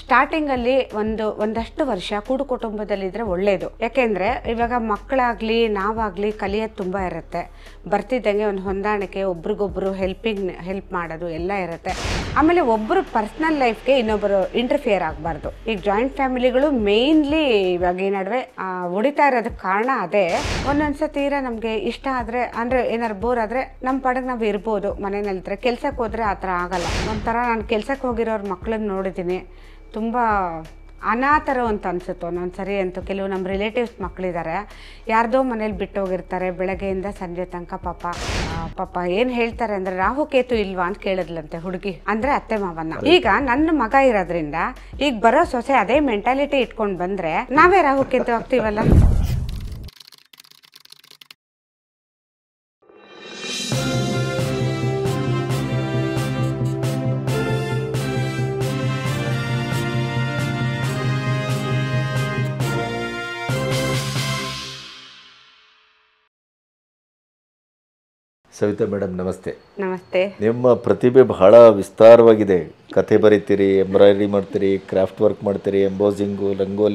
ಸ್ಟಾರ್ಟಿಂಗಲ್ಲಿ ಒಂದಷ್ಟು ವರ್ಷ ಕೂಡು ಕುಟುಂಬದಲ್ಲಿದ್ದರೆ ಒಳ್ಳೆಯದು. ಯಾಕೆಂದರೆ ಇವಾಗ ಮಕ್ಕಳಾಗಲಿ ನಾವಾಗಲಿ ಕಲಿಯೋದು ತುಂಬ ಇರುತ್ತೆ. ಬರ್ತಿದ್ದಂಗೆ ಒಂದು ಹೊಂದಾಣಿಕೆ, ಒಬ್ರಿಗೊಬ್ಬರು ಹೆಲ್ಪ್ ಮಾಡೋದು ಎಲ್ಲ ಇರುತ್ತೆ. ಆಮೇಲೆ ಒಬ್ಬರು ಪರ್ಸ್ನಲ್ ಲೈಫ್ಗೆ ಇನ್ನೊಬ್ಬರು ಇಂಟರ್ಫಿಯರ್ ಆಗಬಾರ್ದು. ಈಗ ಜಾಯಿಂಟ್ ಫ್ಯಾಮಿಲಿಗಳು ಮೇಯ್ನ್ಲಿ ಇವಾಗ ಈ ನಡುವೆ ಹೊಡಿತಾ ಇರೋದಕ್ಕೆ ಕಾರಣ ಅದೇ. ಒಂದೊಂದ್ಸತಿ ತೀರಾ ನಮಗೆ ಇಷ್ಟ ಆದರೆ ಅಂದರೆ ಏನಾರು ಬೋರ್ ಆದರೆ ನಮ್ಮ ಪಾಡಿಗೆ ನಾವು ಇರ್ಬೋದು ಮನೆಯಲ್ಲಿದ್ದರೆ. ಕೆಲ್ಸಕ್ಕೆ ಹೋದರೆ ಆ ಥರ ಆಗಲ್ಲ. ಒಂಥರ ನಾನು ಕೆಲ್ಸಕ್ಕೆ ಹೋಗಿರೋರ ಮಕ್ಕಳನ್ನ ನೋಡಿದ್ದೀನಿ, ತುಂಬ ಅನಾಥರು ಅಂತ ಅನಿಸುತ್ತೆ ಒಂದೊಂದು ಸರಿ ಅಂತೂ. ಕೆಲವು ನಮ್ಮ ರಿಲೇಟಿವ್ಸ್ ಮಕ್ಕಳಿದ್ದಾರೆ, ಯಾರ್ದೋ ಮನೇಲಿ ಬಿಟ್ಟು ಹೋಗಿರ್ತಾರೆ, ಬೆಳಗ್ಗೆಯಿಂದ ಸಂಜೆ ತನಕ ಪಾಪ ಏನು ಹೇಳ್ತಾರೆ ಅಂದರೆ ರಾಹುಕೇತು ಇಲ್ವಾ ಅಂತ ಕೇಳಿದ್ಲಂತೆ ಹುಡುಗಿ, ಅಂದರೆ ಅತ್ತೆ ಮಾವನ್ನ. ಈಗ ನನ್ನ ಮಗ ಇರೋದ್ರಿಂದ ಈಗ ಬರೋ ಸೊಸೆ ಅದೇ ಮೆಂಟಾಲಿಟಿ ಇಟ್ಕೊಂಡು ಬಂದರೆ ನಾವೇ ರಾಹುಕೇತು ಆಗ್ತೀವಲ್ಲ. ಸವಿತಾ ಮೇಡಮ್ ನಮಸ್ತೆ. ನಮಸ್ತೆ. ನಿಮ್ಮ ಪ್ರತಿಭೆ ಬಹಳ ವಿಸ್ತಾರವಾಗಿದೆ. ಕಥೆ ಬರೀತೀರಿ, ಎಂಬ್ರಾಯ್ಡ್ರಿ ಮಾಡ್ತೀರಿ, ಕ್ರಾಫ್ಟ್ ವರ್ಕ್ ಮಾಡ್ತೀರಿ, ಎಂಬೋಸಿಂಗು,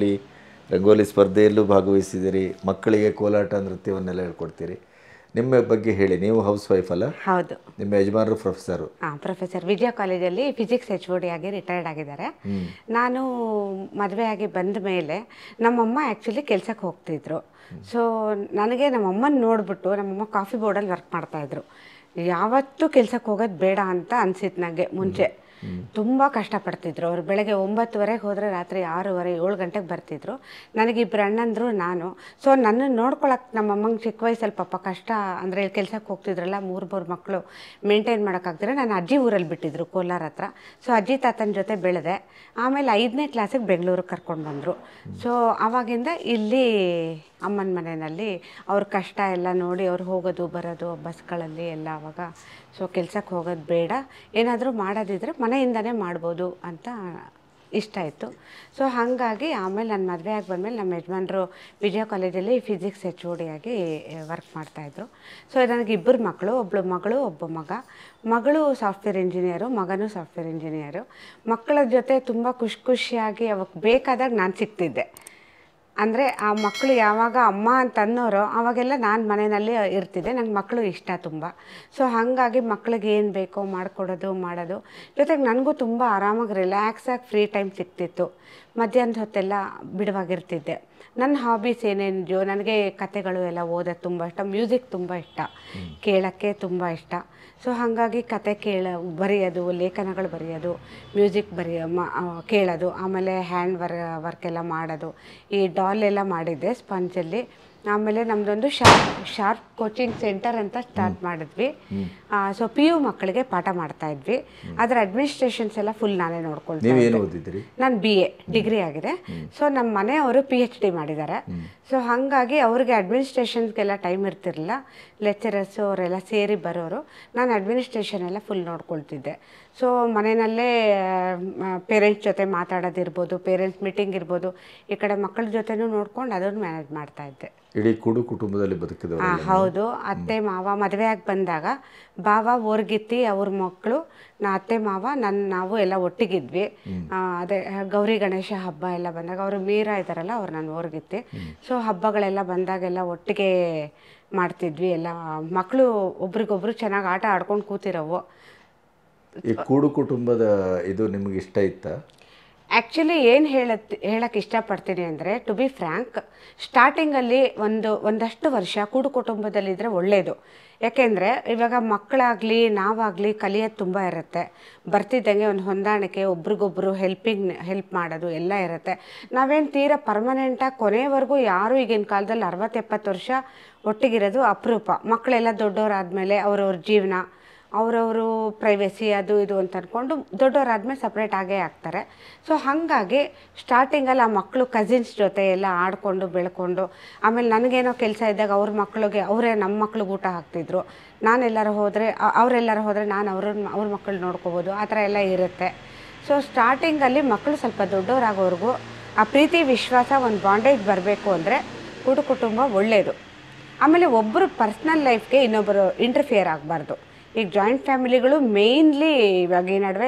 ರಂಗೋಲಿ ಸ್ಪರ್ಧೆಯಲ್ಲೂ ಭಾಗವಹಿಸಿದ್ದೀರಿ, ಮಕ್ಕಳಿಗೆ ಕೋಲಾಟ ನೃತ್ಯವನ್ನೆಲ್ಲ ಹೇಳ್ಕೊಡ್ತೀರಿ. ನಿಮ್ಮ ಬಗ್ಗೆ ಹೇಳಿ. ನೀವು ಹೌಸ್ ವೈಫ್ ಅಲ್ಲ? ಹೌದು. ನಿಮ್ಮ ಯಜಮಾನರು ಪ್ರೊಫೆಸರು? ಪ್ರೊಫೆಸರ್ ವಿಜಯ ಕಾಲೇಜಲ್ಲಿ ಫಿಸಿಕ್ಸ್ HOD ಆಗಿ ರಿಟೈರ್ಡ್ ಆಗಿದ್ದಾರೆ. ನಾನು ಮದುವೆ ಆಗಿ ಬಂದ ಮೇಲೆ ನಮ್ಮಮ್ಮ ಆ್ಯಕ್ಚುಲಿ ಕೆಲ್ಸಕ್ಕೆ ಹೋಗ್ತಿದ್ರು. ಸೊ ನನಗೆ ನಮ್ಮಮ್ಮನ ನೋಡಿಬಿಟ್ಟು ನಮ್ಮಮ್ಮ ಕಾಫಿ ಬೋರ್ಡಲ್ಲಿ ವರ್ಕ್ ಮಾಡ್ತಾಯಿದ್ರು. ಯಾವತ್ತೂ ಕೆಲ್ಸಕ್ಕೆ ಹೋಗೋದು ಬೇಡ ಅಂತ ಅನಿಸಿತ್ತು ನನಗೆ ಮುಂಚೆ. ತುಂಬ ಕಷ್ಟಪಡ್ತಿದ್ರು ಅವರು. ಬೆಳಗ್ಗೆ 9:30 ಹೋದರೆ ರಾತ್ರಿ 6:30 7 ಗಂಟೆಗೆ ಬರ್ತಿದ್ರು. ನನಗಿಬ್ಬರು ಅಣ್ಣಂದರು, ನಾನು. ಸೊ ನನ್ನನ್ನು ನೋಡ್ಕೊಳಕ್ಕೆ ನಮ್ಮಮ್ಮಂಗೆ ಚಿಕ್ಕ ವಯಸ್ಸಲ್ಲಿ ಪಾಪ ಕಷ್ಟ. ಅಂದರೆ ಕೆಲ್ಸಕ್ಕೆ ಹೋಗ್ತಿದ್ರಲ್ಲ, 3 ಮಕ್ಕಳು ಮೇಂಟೈನ್ ಮಾಡೋಕ್ಕಾಗ್ತಿರ. ನಾನು ಅಜ್ಜಿ ಊರಲ್ಲಿ ಬಿಟ್ಟಿದ್ರು, ಕೋಲಾರ ಹತ್ರ. ಸೊ ಅಜ್ಜಿ ತಾತನ ಜೊತೆ ಬೆಳೆದೆ. ಆಮೇಲೆ 5ನೇ ಕ್ಲಾಸಿಗೆ ಬೆಂಗಳೂರಿಗೆ ಕರ್ಕೊಂಡು ಬಂದರು. ಸೊ ಆವಾಗಿಂದ ಇಲ್ಲಿ ಅಮ್ಮನ ಮನೆಯಲ್ಲಿ ಅವ್ರ ಕಷ್ಟ ಎಲ್ಲ ನೋಡಿ ಅವ್ರು ಹೋಗೋದು ಬರೋದು ಬಸ್ಗಳಲ್ಲಿ ಎಲ್ಲ. ಆವಾಗ ಸೊ ಕೆಲ್ಸಕ್ಕೆ ಹೋಗೋದು ಬೇಡ, ಏನಾದರೂ ಮಾಡೋದಿದ್ರೆ ಮನೆಯಿಂದನೇ ಮಾಡ್ಬೋದು ಅಂತ ಇಷ್ಟ ಇತ್ತು. ಸೊ ಹಾಗಾಗಿ ಆಮೇಲೆ ನನ್ನ ಮದುವೆ ಆಗಿ ಬಂದಮೇಲೆ ನಮ್ಮ ಯಜಮಾನರು ವಿಜಯ ಕಾಲೇಜಲ್ಲಿ ಫಿಸಿಕ್ಸ್ HOD ಆಗಿ ವರ್ಕ್ ಮಾಡ್ತಾಯಿದ್ರು. ಸೊ ನನಗಿಬ್ಬರು ಮಕ್ಕಳು, ಒಬ್ಬಳು ಮಗಳು ಒಬ್ಬ ಮಗ. ಮಗಳು ಸಾಫ್ಟ್ವೇರ್ ಇಂಜಿನಿಯರು, ಮಗನೂ ಸಾಫ್ಟ್ವೇರ್ ಇಂಜಿನಿಯರು. ಮಕ್ಕಳ ಜೊತೆ ತುಂಬ ಖುಷಿಯಾಗಿ ಅವಕ್ಕೆ ಬೇಕಾದಾಗ ನಾನು ಸಿಗ್ತಿದ್ದೆ. ಅಂದರೆ ಆ ಮಕ್ಕಳು ಯಾವಾಗ ಅಮ್ಮ ಅಂತ ಅನ್ನೋರು ಆವಾಗೆಲ್ಲ ನಾನು ಮನೆಯಲ್ಲಿ ಇರ್ತಿದ್ದೆ. ನಂಗೆ ಮಕ್ಕಳು ಇಷ್ಟ ತುಂಬ. ಸೊ ಹಾಗಾಗಿ ಮಕ್ಳಿಗೆ ಏನು ಬೇಕೋ ಮಾಡೋದು. ಜೊತೆಗೆ ನನಗೂ ತುಂಬ ಆರಾಮಾಗಿ ರಿಲ್ಯಾಕ್ಸಾಗಿ ಫ್ರೀ ಟೈಮ್ ಸಿಗ್ತಿತ್ತು. ಮಧ್ಯಾಹ್ನದ ಹೊತ್ತೆಲ್ಲ ಬಿಡುವಾಗಿರ್ತಿದ್ದೆ. ನನ್ನ ಹಾಬೀಸ್ ಏನೇನಿದೆಯೋ, ನನಗೆ ಕತೆಗಳು ಎಲ್ಲ ಓದೋದು ತುಂಬ ಇಷ್ಟ, ಮ್ಯೂಸಿಕ್ ತುಂಬ ಇಷ್ಟ, ಕೇಳೋಕ್ಕೆ ತುಂಬ ಇಷ್ಟ. ಸೊ ಹಾಗಾಗಿ ಕತೆ ಬರೆಯೋದು, ಲೇಖನಗಳು ಬರೆಯೋದು, ಮ್ಯೂಸಿಕ್ ಕೇಳೋದು, ಆಮೇಲೆ ಹ್ಯಾಂಡ್ ವರ್ಕ್ ಎಲ್ಲ ಮಾಡೋದು. ಈ ಡಾಲ್ ಎಲ್ಲ ಮಾಡಿದ್ದೆ ಸ್ಪಂಜಲ್ಲಿ. ಆಮೇಲೆ ನಮ್ಮದೊಂದು ಶಾರ್ಪ್ ಕೋಚಿಂಗ್ ಸೆಂಟರ್ ಅಂತ ಸ್ಟಾರ್ಟ್ ಮಾಡಿದ್ವಿ. ಸೊ PU ಮಕ್ಕಳಿಗೆ ಪಾಠ ಮಾಡ್ತಾ ಇದ್ವಿ. ಅದರ ಅಡ್ಮಿನಿಸ್ಟ್ರೇಷನ್ಸ್ ಎಲ್ಲ ಫುಲ್ ನಾನೇ ನೋಡ್ಕೊಳ್ತೀನಿ. ನಾನು BA ಡಿಗ್ರಿ ಆಗಿದೆ. ಸೊ ನಮ್ಮ ಮನೆಯವರು PhD ಮಾಡಿದ್ದಾರೆ. ಸೊ ಹಾಗಾಗಿ ಅವ್ರಿಗೆ ಅಡ್ಮಿನಿಸ್ಟ್ರೇಷನ್ಸ್ಗೆಲ್ಲ ಟೈಮ್ ಇರ್ತಿರಲಿಲ್ಲ. ಲೆಕ್ಚರರ್ಸು ಅವರೆಲ್ಲ ಸೇರಿ ಬರೋರು. ನಾನು ಅಡ್ಮಿನಿಸ್ಟ್ರೇಷನ್ ಎಲ್ಲ ಫುಲ್ ನೋಡ್ಕೊಳ್ತಿದ್ದೆ. ಸೊ ಮನೆಯಲ್ಲೇ ಪೇರೆಂಟ್ಸ್ ಜೊತೆ ಮಾತಾಡೋದಿರ್ಬೋದು, ಪೇರೆಂಟ್ಸ್ ಮೀಟಿಂಗ್ ಇರ್ಬೋದು, ಈ ಕಡೆ ಮಕ್ಕಳ ಜೊತೆನೂ ನೋಡ್ಕೊಂಡು ಅದನ್ನು ಮ್ಯಾನೇಜ್ ಮಾಡ್ತಾಯಿದ್ದೆ. ಇಡೀ ಕೂಡು ಕುಟುಂಬದಲ್ಲಿ ಬದುಕಿದವರು? ಹೌದು. ಅತ್ತೆ ಮಾವ ಮದುವೆಯಾಗಿ ಬಂದಾಗ ಬಾವ ಓರ್ಗಿತ್ತಿ ಅವ್ರ ಮಕ್ಕಳು, ಅತ್ತೆ ಮಾವ ನಾವು ಎಲ್ಲ ಒಟ್ಟಿಗಿದ್ವಿ. ಅದೇ ಗೌರಿ ಗಣೇಶ ಹಬ್ಬ ಎಲ್ಲ ಬಂದಾಗ ಅವರು ಮೀರಾ ಇದ್ದಾರಲ್ಲ, ಅವ್ರು ನಾನು ಓರ್ಗಿತ್ತಿ. ಸೊ ಹಬ್ಬಗಳೆಲ್ಲ ಬಂದಾಗೆಲ್ಲ ಒಟ್ಟಿಗೆ ಮಾಡ್ತಿದ್ವಿ. ಎಲ್ಲ ಮಕ್ಕಳು ಒಬ್ರಿಗೊಬ್ರು ಚೆನ್ನಾಗಿ ಆಟ ಆಡ್ಕೊಂಡು ಕೂತಿರೋವು. ಈ ಕೂಡು ಕುಟುಂಬದ ಇದು ನಿಮಗೆ ಇಷ್ಟ ಇತ್ತಾ? ಆ್ಯಕ್ಚುಲಿ ಏನು ಹೇಳಕ್ಕೆ ಇಷ್ಟಪಡ್ತೀನಿ ಅಂದರೆ, ಟು ಬಿ ಫ್ರ್ಯಾಂಕ್, ಸ್ಟಾರ್ಟಿಂಗಲ್ಲಿ ಒಂದಷ್ಟು ವರ್ಷ ಕೂಡು ಕುಟುಂಬದಲ್ಲಿದ್ದರೆ ಒಳ್ಳೆಯದು. ಯಾಕೆಂದರೆ ಇವಾಗ ಮಕ್ಕಳಾಗಲಿ ನಾವಾಗಲಿ ಕಲಿಯೋದು ತುಂಬ ಇರುತ್ತೆ. ಬರ್ತಿದ್ದಂಗೆ ಒಂದು ಹೊಂದಾಣಿಕೆ, ಒಬ್ರಿಗೊಬ್ಬರು ಹೆಲ್ಪ್ ಮಾಡೋದು ಎಲ್ಲ ಇರುತ್ತೆ. ನಾವೇನು ತೀರಾ ಪರ್ಮನೆಂಟಾಗಿ ಕೊನೆವರೆಗೂ ಯಾರು ಈಗಿನ ಕಾಲದಲ್ಲಿ 60-70 ವರ್ಷ ಒಟ್ಟಿಗಿರೋದು ಅಪರೂಪ. ಮಕ್ಕಳೆಲ್ಲ ದೊಡ್ಡವರಾದಮೇಲೆ ಅವ್ರವ್ರ ಜೀವನ, ಅವರವರು ಪ್ರೈವೇಸಿ ಅದು ಇದು ಅಂತ ಅಂದ್ಕೊಂಡು ದೊಡ್ಡವರಾದ್ಮೇಲೆ ಸಪ್ರೇಟ್ ಆಗೇ ಆಗ್ತಾರೆ. ಸೊ ಹಾಗಾಗಿ ಸ್ಟಾರ್ಟಿಂಗಲ್ಲಿ ಆ ಮಕ್ಕಳು ಕಸಿನ್ಸ್ ಜೊತೆ ಎಲ್ಲ ಆಡಿಕೊಂಡು ಬೆಳ್ಕೊಂಡು, ಆಮೇಲೆ ನನಗೇನೋ ಕೆಲಸ ಇದ್ದಾಗ ಅವ್ರ ಮಕ್ಕಳಿಗೆ ಅವರೇ ನಮ್ಮ ಮಕ್ಳಿಗೆ ಊಟ ಹಾಕ್ತಿದ್ರು. ಅವರೆಲ್ಲರೂ ಹೋದರೆ ನಾನು ಅವ್ರ ಮಕ್ಕಳು ನೋಡ್ಕೋಬೋದು, ಆ ಥರ ಎಲ್ಲ ಇರುತ್ತೆ. ಸೊ ಸ್ಟಾರ್ಟಿಂಗಲ್ಲಿ ಮಕ್ಕಳು ಸ್ವಲ್ಪ ದೊಡ್ಡವರಾಗೋವರೆಗೂ ಆ ಪ್ರೀತಿ ವಿಶ್ವಾಸ ಒಂದು ಬಾಂಡೇಜ್ ಬರಬೇಕು ಅಂದರೆ ಕೂಡು ಕುಟುಂಬ ಒಳ್ಳೆಯದು. ಆಮೇಲೆ ಒಬ್ಬರು ಪರ್ಸ್ನಲ್ ಲೈಫ್ಗೆ ಇನ್ನೊಬ್ಬರು ಇಂಟರ್ಫಿಯರ್ ಆಗಬಾರ್ದು. ಈಗ ಜಾಯಿಂಟ್ ಫ್ಯಾಮಿಲಿಗಳು ಮೇಯ್ನ್ಲಿ ಇವಾಗ ಈ ನಡುವೆ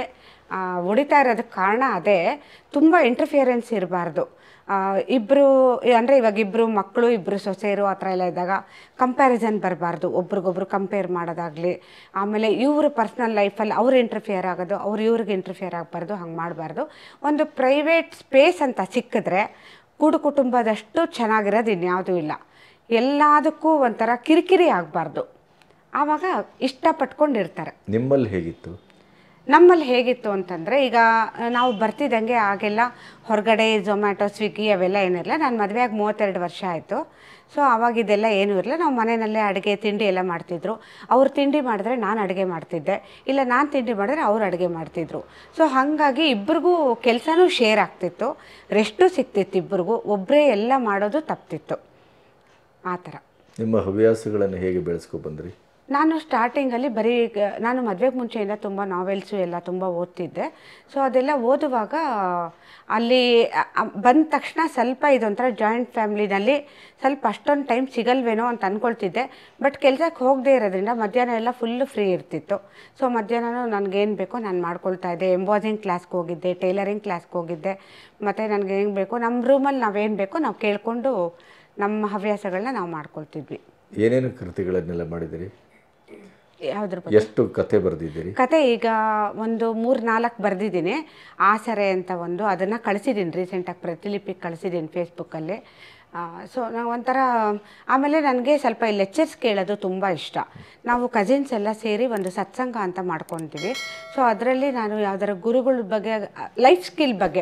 ಹೊಡಿತಾ ಇರೋದಕ್ಕೆ ಕಾರಣ ಅದೇ. ತುಂಬ ಇಂಟರ್ಫಿಯರೆನ್ಸ್ ಇರಬಾರ್ದು. ಇಬ್ಬರು ಅಂದರೆ ಇವಾಗ ಇಬ್ಬರು ಮಕ್ಕಳು, ಇಬ್ಬರು ಸೊಸೆಯರು ಆ ಥರ ಎಲ್ಲ ಇದ್ದಾಗ ಕಂಪ್ಯಾರಿಸನ್ ಬರಬಾರ್ದು, ಒಬ್ರಿಗೊಬ್ರು ಕಂಪೇರ್ ಮಾಡೋದಾಗಲಿ. ಆಮೇಲೆ ಇವರು ಪರ್ಸ್ನಲ್ ಲೈಫಲ್ಲಿ ಅವ್ರು ಇಂಟರ್ಫಿಯರ್ ಆಗೋದು, ಅವ್ರು ಇವ್ರಿಗೆ ಇಂಟರ್ಫಿಯರ್ ಆಗಬಾರ್ದು, ಹಂಗೆ ಮಾಡಬಾರ್ದು. ಒಂದು ಪ್ರೈವೇಟ್ ಸ್ಪೇಸ್ ಅಂತ ಸಿಕ್ಕಿದ್ರೆ ಕೂಡು ಕುಟುಂಬದಷ್ಟು ಚೆನ್ನಾಗಿರೋದು ಇನ್ಯಾವುದೂ ಇಲ್ಲ. ಎಲ್ಲದಕ್ಕೂ ಒಂಥರ ಕಿರಿಕಿರಿ ಆಗಬಾರ್ದು, ಆವಾಗ ಇಷ್ಟಪಟ್ಕೊಂಡಿರ್ತಾರೆ. ನಿಮ್ಮಲ್ಲಿ ಹೇಗಿತ್ತು? ನಮ್ಮಲ್ಲಿ ಹೇಗಿತ್ತು ಅಂತಂದರೆ, ಈಗ ನಾವು ಬರ್ತಿದ್ದಂಗೆ ಆಗೆಲ್ಲ ಹೊರಗಡೆ ಝೊಮ್ಯಾಟೊ, ಸ್ವಿಗ್ಗಿ ಅವೆಲ್ಲ ಏನಿರಲಿಲ್ಲ. ನಾನು ಮದುವೆಯಾಗಿ 32 ವರ್ಷ ಆಯಿತು. ಸೊ ಆವಾಗಿದೆಲ್ಲ ಏನೂ ಇರಲಿಲ್ಲ. ನಾವು ಮನೆಯಲ್ಲೇ ಅಡುಗೆ ತಿಂಡಿ ಎಲ್ಲ ಮಾಡ್ತಿದ್ರು. ಅವ್ರು ತಿಂಡಿ ಮಾಡಿದ್ರೆ ನಾನು ಅಡುಗೆ ಮಾಡ್ತಿದ್ದೆ, ಇಲ್ಲ ನಾನು ತಿಂಡಿ ಮಾಡಿದ್ರೆ ಅವ್ರು ಅಡುಗೆ ಮಾಡ್ತಿದ್ರು. ಸೊ ಹಾಗಾಗಿ ಇಬ್ಬರಿಗೂ ಕೆಲಸನೂ ಶೇರ್ ಆಗ್ತಿತ್ತು, ರೆಸ್ಟು ಸಿಗ್ತಿತ್ತು ಇಬ್ಬರಿಗೂ. ಒಬ್ಬರೇ ಎಲ್ಲ ಮಾಡೋದು ತಪ್ತಿತ್ತು. ಆ ಥರ. ನಿಮ್ಮ ಹವ್ಯಾಸಗಳನ್ನು ಹೇಗೆ ಬೆಳೆಸ್ಕೊಬಂದ್ರಿ? ನಾನು ಸ್ಟಾರ್ಟಿಂಗಲ್ಲಿ ನಾನು ಮದುವೆಗೆ ಮುಂಚೆಯಿಂದ ತುಂಬ ನಾವೆಲ್ಸು ಎಲ್ಲ ತುಂಬ ಓದ್ತಿದ್ದೆ. ಸೊ ಅದೆಲ್ಲ ಓದುವಾಗ ಅಲ್ಲಿ ಬಂದ ತಕ್ಷಣ ಸ್ವಲ್ಪ ಇದೊಂಥರ ಜಾಯಿಂಟ್ ಫ್ಯಾಮ್ಲಿನಲ್ಲಿ ಸ್ವಲ್ಪ ಅಷ್ಟೊಂದು ಟೈಮ್ ಸಿಗಲ್ವೇನೋ ಅಂತ ಅಂದ್ಕೊಳ್ತಿದ್ದೆ. ಬಟ್ ಕೆಲಸಕ್ಕೆ ಹೋಗದೇ ಇರೋದ್ರಿಂದ ಮಧ್ಯಾಹ್ನ ಎಲ್ಲ ಫುಲ್ಲು ಫ್ರೀ ಇರ್ತಿತ್ತು. ಸೊ ಮಧ್ಯಾಹ್ನ ನನಗೇನು ಬೇಕೋ ನಾನು ಮಾಡ್ಕೊಳ್ತಾ ಇದ್ದೆ. ಎಂಬಾಸಿಂಗ್ ಕ್ಲಾಸ್ಗೆ ಹೋಗಿದ್ದೆ, ಟೈಲರಿಂಗ್ ಕ್ಲಾಸ್ಗೆ ಹೋಗಿದ್ದೆ. ಮತ್ತು ನನಗೆ ಹೆಂಗೆ ಬೇಕೋ ನಮ್ಮ ರೂಮಲ್ಲಿ ನಾವೇನು ಬೇಕೋ ನಾವು ಕೇಳಿಕೊಂಡು ನಮ್ಮ ಹವ್ಯಾಸಗಳನ್ನ ನಾವು ಮಾಡ್ಕೊಳ್ತಿದ್ವಿ. ಏನೇನು ಕೃತಿಗಳನ್ನೆಲ್ಲ ಮಾಡಿದಿರಿ? ಯಾವುದ್ರ ಬಗ್ಗೆ? ಎಷ್ಟು ಕತೆ ಬರೆದಿದ್ದೀರಿ? ಕತೆ ಈಗ ಒಂದು 3-4 ಬರೆದಿದ್ದೀನಿ. ಆಸರೆ ಅಂತ ಒಂದು, ಅದನ್ನು ಕಳಿಸಿದ್ದೀನಿ ರೀಸೆಂಟಾಗಿ, ಪ್ರತಿಲಿಪಿಗೆ ಕಳಿಸಿದ್ದೀನಿ ಫೇಸ್ಬುಕ್ಕಲ್ಲಿ. ಸೊ ನಾವು ಒಂಥರ, ಆಮೇಲೆ ನನಗೆ ಸ್ವಲ್ಪ ಈ ಲೆಕ್ಚರ್ಸ್ ಕೇಳೋದು ತುಂಬ ಇಷ್ಟ. ನಾವು ಕಸಿನ್ಸ್ ಎಲ್ಲ ಸೇರಿ ಒಂದು ಸತ್ಸಂಗ ಅಂತ ಮಾಡ್ಕೊತೀವಿ. ಸೊ ಅದರಲ್ಲಿ ನಾನು ಯಾವ್ದಾರ ಗುರುಗಳ ಬಗ್ಗೆ, ಲೈಫ್ ಸ್ಕಿಲ್ ಬಗ್ಗೆ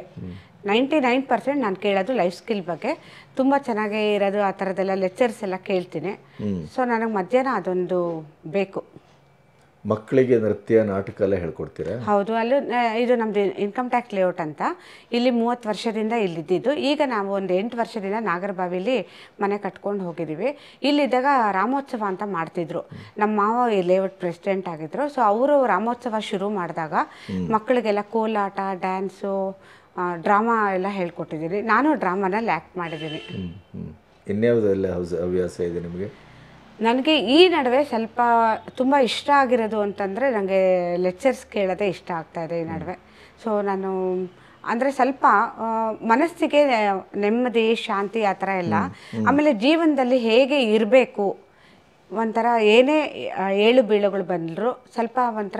99% ನಾನು ಕೇಳೋದು ಲೈಫ್ ಸ್ಕಿಲ್ ಬಗ್ಗೆ. ತುಂಬ ಚೆನ್ನಾಗೇ ಇರೋದು ಆ ಥರದ್ದೆಲ್ಲ ಲೆಕ್ಚರ್ಸ್ ಎಲ್ಲ ಕೇಳ್ತೀನಿ. ಸೊ ನನಗೆ ಮಧ್ಯಾಹ್ನ ಅದೊಂದು ಬೇಕು. ಮಕ್ಕಳಿಗೆ ನೃತ್ಯ, ನಾಟಕ ಎಲ್ಲ ಹೇಳ್ಕೊಡ್ತೀರಾ? ಹೌದು. ಅಲ್ಲೂ ಇದು ನಮ್ಮದು ಇನ್ಕಮ್ ಟ್ಯಾಕ್ಸ್ ಲೇಔಟ್ ಅಂತ, ಇಲ್ಲಿ 30 ವರ್ಷದಿಂದ ಇಲ್ಲಿದ್ದು. ಈಗ ನಾವು ಒಂದು 8 ವರ್ಷದಿಂದ ನಾಗರಬಾವಿಲಿ ಮನೆ ಕಟ್ಕೊಂಡು ಹೋಗಿದ್ದೀವಿ. ಇಲ್ಲಿದ್ದಾಗ ರಾಮೋತ್ಸವ ಅಂತ ಮಾಡ್ತಿದ್ರು. ನಮ್ಮ ಮಾವ ಈ ಲೇಔಟ್ ಪ್ರೆಸಿಡೆಂಟ್ ಆಗಿದ್ರು. ಸೊ ಅವರು ರಾಮೋತ್ಸವ ಶುರು ಮಾಡಿದಾಗ ಮಕ್ಕಳಿಗೆಲ್ಲ ಕೋಲಾಟ, ಡ್ಯಾನ್ಸು, ಡ್ರಾಮಾ ಎಲ್ಲ ಹೇಳ್ಕೊಟ್ಟಿದ್ದೀನಿ. ನಾನು ಡ್ರಾಮಾನಲ್ಲಿ ಆ್ಯಕ್ಟ್ ಮಾಡಿದ್ದೀನಿ. ಇನ್ಯಾವುದೆಲ್ಲ ಹವ್ಯಾಸ ಇದೆ ನಿಮಗೆ? ನನಗೆ ಈ ನಡುವೆ ಸ್ವಲ್ಪ ತುಂಬ ಇಷ್ಟ ಆಗಿರೋದು ಅಂತಂದರೆ, ನನಗೆ ಲೆಕ್ಚರ್ಸ್ ಕೇಳೋದೇ ಇಷ್ಟ ಆಗ್ತಾಯಿದೆ ಈ ನಡುವೆ. ಸೊ ನಾನು ಅಂದರೆ ಸ್ವಲ್ಪ ಮನಸ್ಸಿಗೆ ನೆಮ್ಮದಿ, ಶಾಂತಿ ಆ ಥರ ಎಲ್ಲ. ಆಮೇಲೆ ಜೀವನದಲ್ಲಿ ಹೇಗೆ ಇರಬೇಕು, ಒಂಥರ ಏನೇ ಏಳು ಬೀಳುಗಳು ಬಂದರೂ ಸ್ವಲ್ಪ ಒಂಥರ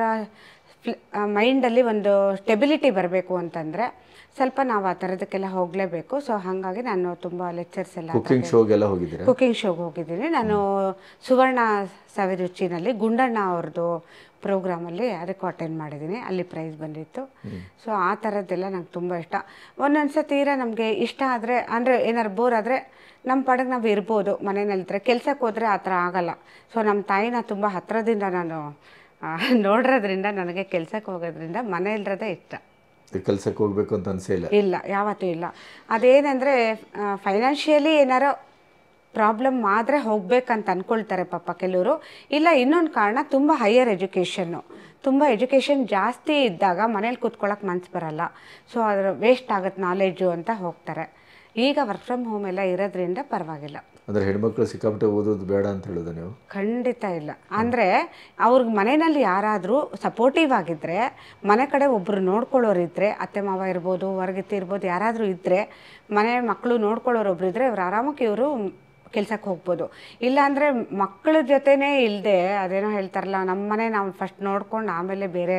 ಮೈಂಡಲ್ಲಿ ಒಂದು ಸ್ಟೆಬಿಲಿಟಿ ಬರಬೇಕು ಅಂತಂದರೆ ಸ್ವಲ್ಪ ನಾವು ಆ ಥರದಕ್ಕೆಲ್ಲ ಹೋಗಲೇಬೇಕು. ಸೊ ಹಾಗಾಗಿ ನಾನು ತುಂಬ ಲೆಕ್ಚರ್ಸ್ ಎಲ್ಲ, ಕುಕಿಂಗ್ ಶೋಗೆಲ್ಲ ಹೋಗಿದ್ದೀನಿ. ಕುಕಿಂಗ್ ಶೋಗೆ ಹೋಗಿದ್ದೀನಿ ನಾನು. ಸುವರ್ಣ ಸವಿರುಚಿನಲ್ಲಿ ಗುಂಡಣ್ಣ ಅವ್ರದ್ದು ಪ್ರೋಗ್ರಾಮಲ್ಲಿ ಅದಕ್ಕೂ ಅಟೆಂಡ್ ಮಾಡಿದ್ದೀನಿ, ಅಲ್ಲಿ ಪ್ರೈಸ್ ಬಂದಿತ್ತು. ಸೊ ಆ ಥರದ್ದೆಲ್ಲ ನಂಗೆ ತುಂಬ ಇಷ್ಟ. ಒಂದೊಂದು ತೀರ ನಮಗೆ ಇಷ್ಟ ಆದರೆ, ಅಂದರೆ ಏನಾರು ಬೋರ್ ಆದರೆ ನಮ್ಮ ಪಾಡಿಗೆ ನಾವು ಇರ್ಬೋದು ಮನೆಯಲ್ಲಿದ್ದರೆ. ಕೆಲ್ಸಕ್ಕೆ ಹೋದರೆ ಆ ಥರ ಆಗಲ್ಲ. ಸೊ ನಮ್ಮ ತಾಯಿನ ತುಂಬ ಹತ್ತಿರದಿಂದ ನಾನು ನೋಡಿರೋದ್ರಿಂದ, ನನಗೆ ಕೆಲ್ಸಕ್ಕೆ ಹೋಗೋದ್ರಿಂದ ಮನೆಯಲ್ಲಿರೋದೇ ಇಷ್ಟ. ಕೆಲಸಕ್ಕೆ ಹೋಗಬೇಕು ಅಂತ ಅನಿಸೇ ಇಲ್ಲ, ಯಾವತ್ತೂ ಇಲ್ಲ. ಅದೇನೆಂದರೆ ಫೈನಾನ್ಷಿಯಲಿ ಏನಾರೋ ಪ್ರಾಬ್ಲಮ್ ಆದರೆ ಹೋಗ್ಬೇಕಂತ ಅಂದ್ಕೊಳ್ತಾರೆ ಪಾಪ ಕೆಲವರು. ಇಲ್ಲ ಇನ್ನೊಂದು ಕಾರಣ, ತುಂಬ ಹೈಯರ್ ಎಜುಕೇಷನ್ನು, ತುಂಬ ಎಜುಕೇಷನ್ ಜಾಸ್ತಿ ಇದ್ದಾಗ ಮನೇಲಿ ಕೂತ್ಕೊಳ್ಳೋಕೆ ಮನಸ್ಸು ಬರೋಲ್ಲ. ಸೊ ಅದರ ವೇಸ್ಟ್ ಆಗುತ್ತೆ ನಾಲೆಡ್ಜು ಅಂತ ಹೋಗ್ತಾರೆ. ಈಗ ವರ್ಕ್ ಫ್ರಮ್ ಹೋಮ್ ಎಲ್ಲ ಇರೋದ್ರಿಂದ ಪರವಾಗಿಲ್ಲ. ಅಂದರೆ ಹೆಣ್ಮಕ್ಳು ಸಿಕ್ಕಾಪಟ್ಟೆ ಓದೋದು ಬೇಡ ಅಂತ ಹೇಳೋದು ನೀವು? ಖಂಡಿತ ಇಲ್ಲ. ಅಂದರೆ ಅವ್ರಿಗೆ ಮನೆಯಲ್ಲಿ ಯಾರಾದರೂ ಸಪೋರ್ಟಿವ್ ಆಗಿದ್ದರೆ, ಮನೆ ಕಡೆ ಒಬ್ಬರು ನೋಡ್ಕೊಳ್ಳೋರಿದ್ದರೆ, ಅತ್ತೆ ಮಾವ ಇರ್ಬೋದು, ಹೊರಗಿತ್ತಿ ಇರ್ಬೋದು, ಯಾರಾದರೂ ಇದ್ದರೆ, ಮನೆ ಮಕ್ಕಳು ನೋಡ್ಕೊಳ್ಳೋರೊಬ್ರು ಇದ್ದರೆ ಇವ್ರು ಆರಾಮಕ್ಕೆ ಇವರು ಕೆಲ್ಸಕ್ಕೆ ಹೋಗ್ಬೋದು. ಇಲ್ಲಾಂದರೆ ಮಕ್ಕಳ ಜೊತೆನೇ ಇಲ್ಲದೆ, ಅದೇನೋ ಹೇಳ್ತಾರಲ್ಲ, ನಮ್ಮ ಮನೆ ನಾವು ಫಸ್ಟ್ ನೋಡ್ಕೊಂಡು ಆಮೇಲೆ ಬೇರೆ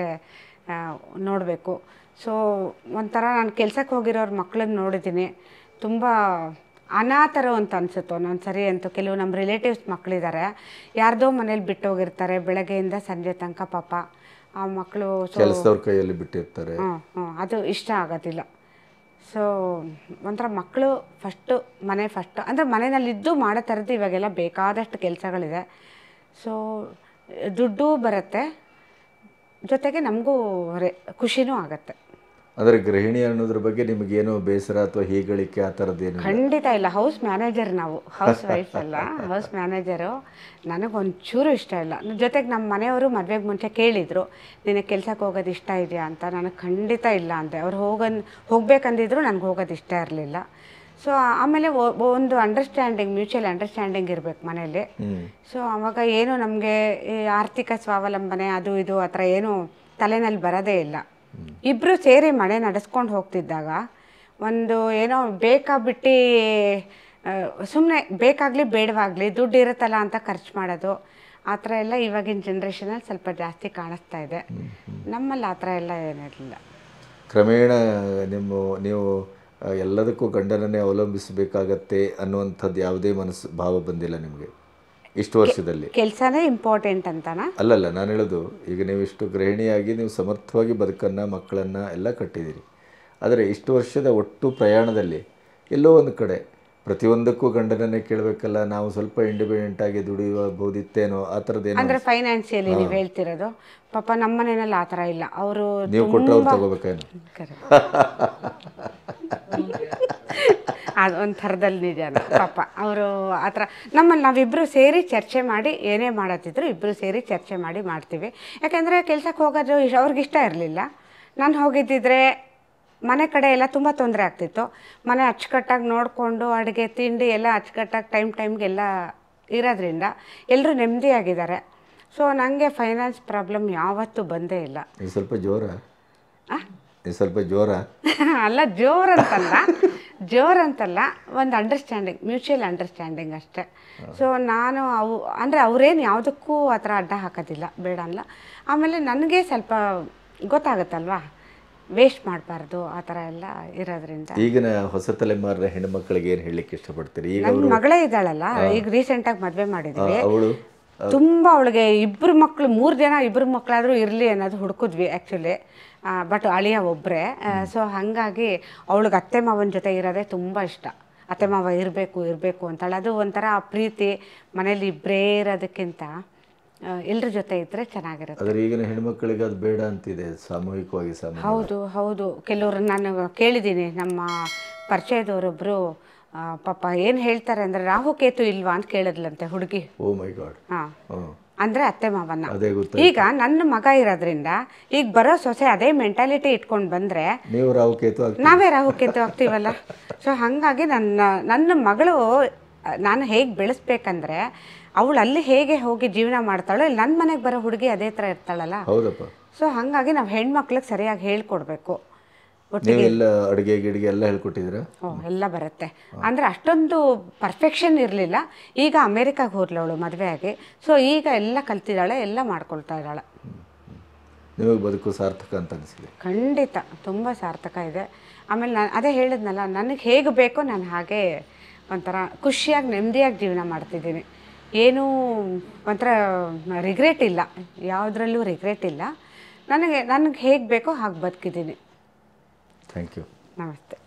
ನೋಡಬೇಕು. ಸೊ ಒಂಥರ ನಾನು ಕೆಲ್ಸಕ್ಕೆ ಹೋಗಿರೋರ ಮಕ್ಕಳನ್ನ ನೋಡಿದ್ದೀನಿ, ತುಂಬ ಅನಾಥರು ಅಂತ ಅನಿಸುತ್ತೆ ಒಂದೊಂದು ಸರಿ ಅಂತೂ. ಕೆಲವು ನಮ್ಮ ರಿಲೇಟಿವ್ಸ್ ಮಕ್ಕಳಿದ್ದಾರೆ, ಯಾರ್ದೋ ಮನೇಲಿ ಬಿಟ್ಟು ಹೋಗಿರ್ತಾರೆ ಬೆಳಗ್ಗೆಯಿಂದ ಸಂಜೆ ತನಕ. ಪಾಪ ಆ ಮಕ್ಕಳು ಕೆಲಸದವ್ರ ಕೈಯಲ್ಲಿ ಬಿಟ್ಟಿರ್ತಾರೆ. ಅದು ಇಷ್ಟ ಆಗೋದಿಲ್ಲ. ಸೊ ಒಂಥರ ಮಕ್ಕಳು ಫಸ್ಟು, ಮನೆ ಫಸ್ಟು. ಅಂದರೆ ಮನೆಯಲ್ಲಿದ್ದು ಮಾಡೋ ಥರದ್ದು ಇವಾಗೆಲ್ಲ ಬೇಕಾದಷ್ಟು ಕೆಲಸಗಳಿದೆ. ಸೊ ದುಡ್ಡು ಬರುತ್ತೆ, ಜೊತೆಗೆ ನಮಗೂ ಖುಷಿನೂ ಆಗುತ್ತೆ. ಅಂದರೆ ಗೃಹಿಣಿ ಅನ್ನೋದ್ರ ಬಗ್ಗೆ ನಿಮಗೇನು ಬೇಸರ ಅಥವಾ ಹೀಗಳಿಕೆ ಆ ಥರದ್ದೇನು? ಖಂಡಿತ ಇಲ್ಲ. ಹೌಸ್ ಮ್ಯಾನೇಜರ್ ನಾವು, ಹೌಸ್ ವೈಫ್ ಅಲ್ಲ, ಹೌಸ್ ಮ್ಯಾನೇಜರು. ನನಗೊಂಚೂರು ಇಷ್ಟ ಇಲ್ಲ. ಜೊತೆಗೆ ನಮ್ಮ ಮನೆಯವರು ಮದುವೆಗೆ ಮುಂಚೆ ಕೇಳಿದರು, ನಿನಗೆ ಕೆಲ್ಸಕ್ಕೆ ಹೋಗೋದು ಇಷ್ಟ ಇದೆಯಾ ಅಂತ. ನನಗೆ ಖಂಡಿತ ಇಲ್ಲ ಅಂದೆ. ಅವ್ರು ಹೋಗ್ಬೇಕಂದಿದ್ರು, ನನಗೆ ಹೋಗೋದು ಇಷ್ಟ ಇರಲಿಲ್ಲ. ಸೊ ಆಮೇಲೆ ಒಂದು ಅಂಡರ್ಸ್ಟ್ಯಾಂಡಿಂಗ್, ಮ್ಯೂಚುವಲ್ ಅಂಡರ್ಸ್ಟ್ಯಾಂಡಿಂಗ್ ಇರಬೇಕು ಮನೇಲಿ. ಸೊ ಆವಾಗ ಏನು ನಮಗೆ ಈ ಆರ್ಥಿಕ ಸ್ವಾವಲಂಬನೆ ಅದು ಇದು ಆ ಥರ ಏನೂ ತಲೆನಲ್ಲಿ ಬರೋದೇ ಇಲ್ಲ. ಇಬ್ಬರು ಸೇರಿ ಮನೆ ನಡೆಸ್ಕೊಂಡು ಹೋಗ್ತಿದ್ದಾಗ ಒಂದು ಏನೋ ಬೇಕಾಬಿಟ್ಟು ಸುಮ್ಮನೆ ಬೇಕಾಗಲಿ ಬೇಡವಾಗಲಿ ದುಡ್ಡು ಇರುತ್ತಲ್ಲ ಅಂತ ಖರ್ಚು ಮಾಡೋದು ಆ ಥರ ಎಲ್ಲ ಇವಾಗಿನ ಜನ್ರೇಷನಲ್ಲಿ ಸ್ವಲ್ಪ ಜಾಸ್ತಿ ಕಾಣಿಸ್ತಾ ಇದೆ. ನಮ್ಮಲ್ಲಿ ಆ ಥರ ಎಲ್ಲ ಏನಿರಲಿಲ್ಲ. ಕ್ರಮೇಣ ನೀವು ಎಲ್ಲದಕ್ಕೂ ಗಂಡನನ್ನೇ ಅವಲಂಬಿಸಬೇಕಾಗತ್ತೆ ಅನ್ನುವಂಥದ್ದು ಯಾವುದೇ ಭಾವ ಬಂದಿಲ್ಲ ನಿಮಗೆ ಇಷ್ಟು ವರ್ಷದಲ್ಲಿ? ಕೆಲಸನೇ ಇಂಪಾರ್ಟೆಂಟ್ ಅಂತನಾ? ಅಲ್ಲಲ್ಲ, ನಾನು ಹೇಳೋದು ಈಗ ನೀವು ಇಷ್ಟು ಗೃಹಿಣಿಯಾಗಿ ನೀವು ಸಮರ್ಥವಾಗಿ ಬದುಕನ್ನು ಮಕ್ಕಳನ್ನು ಎಲ್ಲ ಕಟ್ಟಿದ್ದೀರಿ. ಆದರೆ ಇಷ್ಟು ವರ್ಷದ ಒಟ್ಟು ಪ್ರಯಾಣದಲ್ಲಿ ಎಲ್ಲೋ ಒಂದು ಕಡೆ ಪ್ರತಿಯೊಂದಕ್ಕೂ ಗಂಡನನ್ನೇ ಕೇಳಬೇಕಲ್ಲ, ನಾವು ಸ್ವಲ್ಪ ಇಂಡಿಪೆಂಡೆಂಟಾಗಿ ದುಡಿಯಬಹುದಿತ್ತೇನೋ ಆ ಥರದ್ದೇನೋ? ಅಂದರೆ ಫೈನಾನ್ಷಿಯಲಿ ನೀವು ಹೇಳ್ತಿರೋದು? ಪಾಪ ನಮ್ಮ ಮನೆಯಲ್ಲಿ ಆ ಥರ ಇಲ್ಲ. ಅವರು ನೀವು ಕೊಟ್ಟರೆ ಅವ್ರು ತಗೋಬೇಕೇನು? ಅದು ಒಂದು ಥರದಲ್ಲಿ ನಿಜಾನ. ಪಾಪ ಅವರು ಆ ಥರ ನಮ್ಮಲ್ಲಿ ನಾವಿಬ್ಬರು ಸೇರಿ ಚರ್ಚೆ ಮಾಡಿ ಏನೇ ಮಾಡತ್ತಿದ್ರು ಇಬ್ಬರು ಸೇರಿ ಚರ್ಚೆ ಮಾಡಿ ಮಾಡ್ತೀವಿ. ಯಾಕೆಂದರೆ ಕೆಲ್ಸಕ್ಕೆ ಹೋಗೋದು ಅವ್ರಿಗಿಷ್ಟ ಇರಲಿಲ್ಲ. ನಾನು ಹೋಗಿದ್ದಿದ್ರೆ ಮನೆ ಕಡೆ ಎಲ್ಲ ತುಂಬ ತೊಂದರೆ ಆಗ್ತಿತ್ತು. ಮನೆ ಅಚ್ಚುಕಟ್ಟಾಗಿ ನೋಡಿಕೊಂಡು ಅಡುಗೆ ತಿಂಡಿ ಎಲ್ಲ ಅಚ್ಚುಕಟ್ಟಾಗಿ ಟೈಮ್ಗೆಲ್ಲ ಇರೋದ್ರಿಂದ ಎಲ್ಲರೂ ನೆಮ್ಮದಿಯಾಗಿದ್ದಾರೆ. ಸೊ ನನಗೆ ಫೈನಾನ್ಸ್ ಪ್ರಾಬ್ಲಮ್ ಯಾವತ್ತೂ ಬಂದೇ ಇಲ್ಲ. ಸ್ವಲ್ಪ ಜೋರ ಸ್ವಲ್ಪ ಜೋರ ಅಲ್ಲ, ಜೋರಂತಲ್ಲ, ಒಂದು ಅಂಡರ್ಸ್ಟ್ಯಾಂಡಿಂಗ್, ಮ್ಯೂಚುವಲ್ ಅಂಡರ್ಸ್ಟ್ಯಾಂಡಿಂಗ್ ಅಷ್ಟೇ. ಸೊ ನಾನು ಅಂದರೆ ಅವರೇನು ಯಾವುದಕ್ಕೂ ಆ ಥರ ಅಡ್ಡ ಹಾಕೋದಿಲ್ಲ, ಬೇಡ ಅಲ್ಲ. ಆಮೇಲೆ ನನಗೆ ಸ್ವಲ್ಪ ಗೊತ್ತಾಗುತ್ತಲ್ವಾ, ವೇಸ್ಟ್ ಮಾಡಬಾರ್ದು ಆ ಥರ ಎಲ್ಲ ಇರೋದ್ರಿಂದ. ಈಗಿನ ಹೊಸ ತಲೆಮಾರಿನ ಹೆಣ್ಣುಮಕ್ಕಳಿಗೆ ಏನು ಹೇಳಲಿಕ್ಕೆ ಇಷ್ಟಪಡ್ತೀರಿ? ಈಗ ನನ್ನ ಮಗಳೇ ಇದ್ದಾಳಲ್ಲ, ಈಗ ರೀಸೆಂಟಾಗಿ ಮದುವೆ ಮಾಡಿದ್ವಿ. ಅವಳು ತುಂಬ ಅವಳಿಗೆ 2 ಮಕ್ಕಳು, 3 ಜನ 2 ಮಕ್ಕಳಾದರೂ ಇರಲಿ ಅನ್ನೋದು ಹುಡುಕಿದ್ವಿ ಆ್ಯಕ್ಚುಲಿ. ಬಟ್ ಅಳಿಯ ಒಬ್ಬರೇ. ಸೊ ಹಾಗಾಗಿ ಅವಳಿಗೆ ಅತ್ತೆ ಮಾವನ ಜೊತೆ ಇರೋದೇ ತುಂಬ ಇಷ್ಟ. ಅತ್ತೆ ಮಾವ ಇರಬೇಕು ಅಂತಾಳೆ. ಅದು ಒಂಥರ ಪ್ರೀತಿ. ಮನೇಲಿ ಇಬ್ಬರೇ ಇರೋದಕ್ಕಿಂತ ಎಲ್ಲರ ಜೊತೆ ಇದ್ದರೆ ಚೆನ್ನಾಗಿರುತ್ತೆ. ಆದರೆ ಈಗಿನ ಹೆಣ್ಮಕ್ಳಿಗೆ ಅದು ಬೇಡ ಅಂತಿದೆ ಸಾಮೂಹಿಕವಾಗಿ. ಹೌದು. ಕೆಲವರು ನಾನು ಕೇಳಿದ್ದೀನಿ, ನಮ್ಮ ಪರಿಚಯದವರೊಬ್ಬರು ಪಾಪ ಏನು ಹೇಳ್ತಾರೆ ಅಂದರೆ ರಾಹುಕೇತು ಇಲ್ವಾ ಅಂತ ಕೇಳಿದ್ಲಂತೆ ಹುಡುಗಿ. Oh my god. ಹಾಂ, ಅಂದರೆ ಅತ್ತೆ ಮಾವನ್ನ. ಈಗ ನನ್ನ ಮಗ ಇರೋದ್ರಿಂದ ಈಗ ಬರೋ ಸೊಸೆ ಅದೇ ಮೆಂಟಾಲಿಟಿ ಇಟ್ಕೊಂಡು ಬಂದರೆ ನಾವೇ ರಾಹುಕೇತು ಆಗ್ತೀವಲ್ಲ. ಸೊ ಹಾಗಾಗಿ ನನ್ನ ಮಗಳು ನಾನು ಹೇಗೆ ಬೆಳೆಸ್ಬೇಕಂದ್ರೆ ಅವಳು ಅಲ್ಲಿ ಹೇಗೆ ಹೋಗಿ ಜೀವನ ಮಾಡ್ತಾಳೋ ಇಲ್ಲಿ ನನ್ನ ಮನೆಗೆ ಬರೋ ಹುಡುಗಿ ಅದೇ ಥರ ಇರ್ತಾಳಲ್ಲ. ಸೊ ಹಾಗಾಗಿ ನಾವು ಹೆಣ್ಮಕ್ಳಿಗೆ ಸರಿಯಾಗಿ ಹೇಳ್ಕೊಡ್ಬೇಕು. ಅಡುಗೆ ಗಿಡಿಗೆ ಎಲ್ಲ ಹೇಳ್ಕೊಟ್ಟಿದ್ದೀರಾ? ಎಲ್ಲ ಬರುತ್ತೆ. ಅಂದರೆ ಅಷ್ಟೊಂದು ಪರ್ಫೆಕ್ಷನ್ ಇರಲಿಲ್ಲ. ಈಗ ಅಮೇರಿಕಾಗೆ ಹೋದ್ಲವಳು ಮದುವೆ ಆಗಿ. ಸೊ ಈಗ ಎಲ್ಲ ಕಲ್ತಿದ್ದಾಳೆ, ಎಲ್ಲ ಮಾಡ್ಕೊಳ್ತಾ ಇದ್ದಾಳೆ. ನಿಮಗೆ ಬದುಕು ಸಾರ್ಥಕ ಅಂತ ಅನಿಸಿದೆ? ಖಂಡಿತ ತುಂಬ ಸಾರ್ಥಕ ಇದೆ. ಆಮೇಲೆ ನಾನು ಅದೇ ಹೇಳಿದ್ನಲ್ಲ, ನನಗೆ ಹೇಗೆ ಬೇಕೋ ನಾನು ಹಾಗೆ ಒಂಥರ ಖುಷಿಯಾಗಿ ನೆಮ್ಮದಿಯಾಗಿ ಜೀವನ ಮಾಡ್ತಿದ್ದೀನಿ. ಏನೂ ಒಂಥರ ರಿಗ್ರೆಟ್ ಇಲ್ಲ, ಯಾವುದ್ರಲ್ಲೂ ರಿಗ್ರೆಟ್ ಇಲ್ಲ. ನನಗೆ ಹೇಗೆ ಬೇಕೋ ಹಾಗೆ ಬದುಕಿದ್ದೀನಿ. Thank you. ನಮಸ್ತೆ.